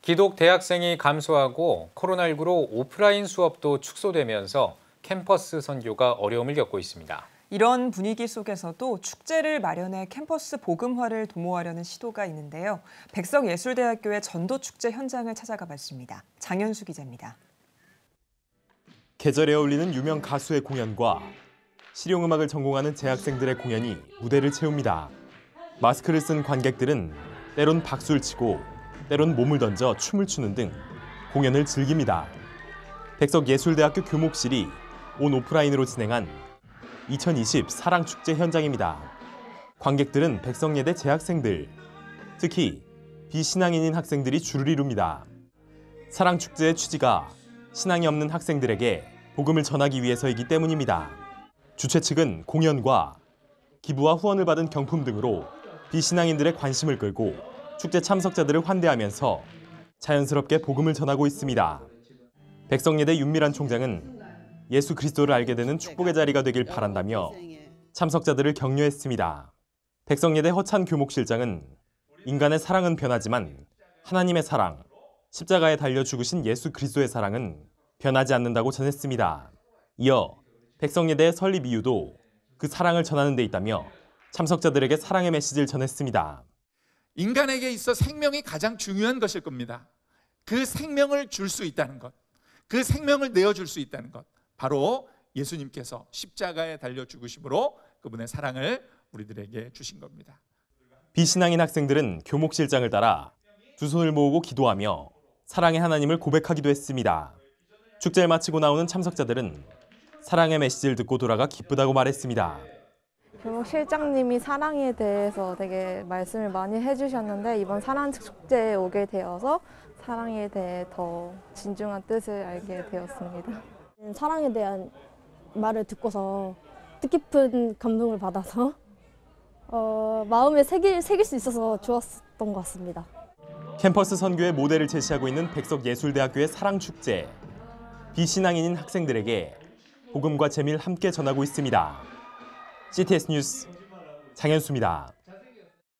기독 대학생이 감소하고 코로나19로 오프라인 수업도 축소되면서 캠퍼스 선교가 어려움을 겪고 있습니다. 이런 분위기 속에서도 축제를 마련해 캠퍼스 복음화를 도모하려는 시도가 있는데요. 백석예술대학교의 전도축제 현장을 찾아가 봤습니다. 장현수 기자입니다. 계절에 어울리는 유명 가수의 공연과 실용음악을 전공하는 재학생들의 공연이 무대를 채웁니다. 마스크를 쓴 관객들은 때론 박수를 치고 때론 몸을 던져 춤을 추는 등 공연을 즐깁니다. 백석예술대학교 교목실이 온 오프라인으로 진행한 2020 사랑축제 현장입니다. 관객들은 백석예대 재학생들, 특히 비신앙인인 학생들이 줄을 이룹니다. 사랑축제의 취지가 신앙이 없는 학생들에게 복음을 전하기 위해서이기 때문입니다. 주최 측은 공연과 기부와 후원을 받은 경품 등으로 비신앙인들의 관심을 끌고 축제 참석자들을 환대하면서 자연스럽게 복음을 전하고 있습니다. 백석예대 윤미란 총장은 예수 그리스도를 알게 되는 축복의 자리가 되길 바란다며 참석자들을 격려했습니다. 백석예대 허찬 교목실장은 인간의 사랑은 변하지만 하나님의 사랑, 십자가에 달려 죽으신 예수 그리스도의 사랑은 변하지 않는다고 전했습니다. 이어 백석예대의 설립 이유도 그 사랑을 전하는 데 있다며 참석자들에게 사랑의 메시지를 전했습니다. 인간에게 있어 생명이 가장 중요한 것일 겁니다. 그 생명을 줄 수 있다는 것, 그 생명을 내어줄 수 있다는 것, 바로 예수님께서 십자가에 달려 죽으심으로 그분의 사랑을 우리들에게 주신 겁니다. 비신앙인 학생들은 교목실장을 따라 두 손을 모으고 기도하며 사랑의 하나님을 고백하기도 했습니다. 축제를 마치고 나오는 참석자들은 사랑의 메시지를 듣고 돌아가 기쁘다고 말했습니다. 교목실장님이 사랑에 대해서 되게 말씀을 많이 해주셨는데 이번 사랑축제에 오게 되어서 사랑에 대해 더 진중한 뜻을 알게 되었습니다. 사랑에 대한 말을 듣고서 뜻깊은 감동을 받아서 마음에 새길 수 있어서 좋았던 것 같습니다. 캠퍼스 선교의 모델을 제시하고 있는 백석예술대학교의 사랑축제. 비신앙인인 학생들에게 복음과 재미를 함께 전하고 있습니다. CTS 뉴스 장현수입니다.